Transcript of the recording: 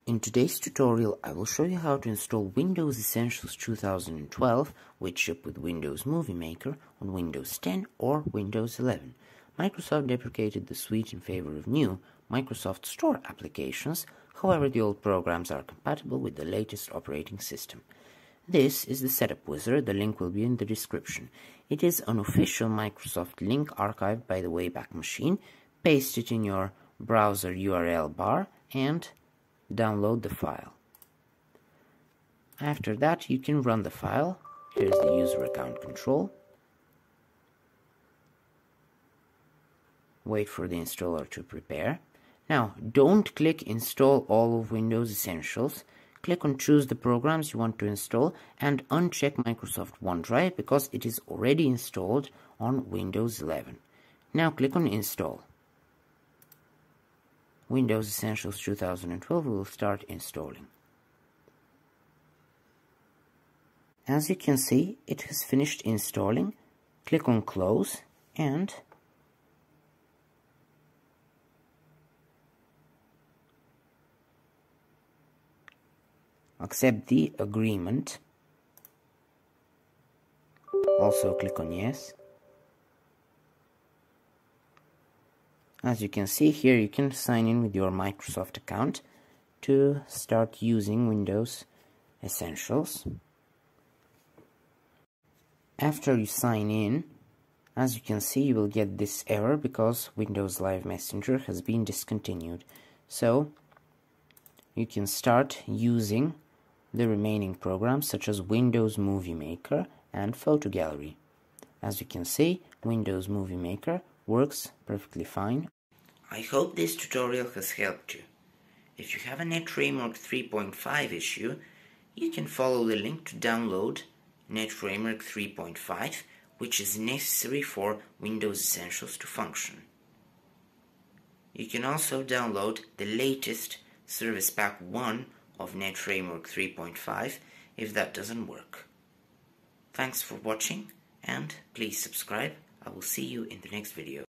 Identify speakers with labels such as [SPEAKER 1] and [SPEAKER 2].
[SPEAKER 1] In today's tutorial, I will show you how to install Windows Essentials 2012, which ship with Windows Movie Maker on Windows 10 or Windows 11. Microsoft deprecated the suite in favor of new Microsoft Store applications, however the old programs are compatible with the latest operating system. This is the setup wizard, the link will be in the description. It is an official Microsoft link archived by the Wayback Machine. Paste it in your browser URL bar and download the file. After that, you can run the file. Here's the user account control. Wait for the installer to prepare. Now, don't click Install all of Windows Essentials. Click on Choose the programs you want to install and uncheck Microsoft OneDrive because it is already installed on Windows 11. Now click on Install. Windows Essentials 2012 will start installing. As you can see, it has finished installing. Click on Close and accept the agreement. Also click on Yes. As you can see here, you can sign in with your Microsoft account to start using Windows Essentials. After you sign in, as you can see, you will get this error because Windows Live Messenger has been discontinued. So you can start using the remaining programs such as Windows Movie Maker and Photo Gallery. As you can see, Windows Movie Maker works perfectly fine. I hope this tutorial has helped you. If you have a NetFramework 3.5 issue, you can follow the link to download NetFramework 3.5, which is necessary for Windows Essentials to function. You can also download the latest Service Pack 1 of NetFramework 3.5 if that doesn't work. Thanks for watching and please subscribe. I will see you in the next video.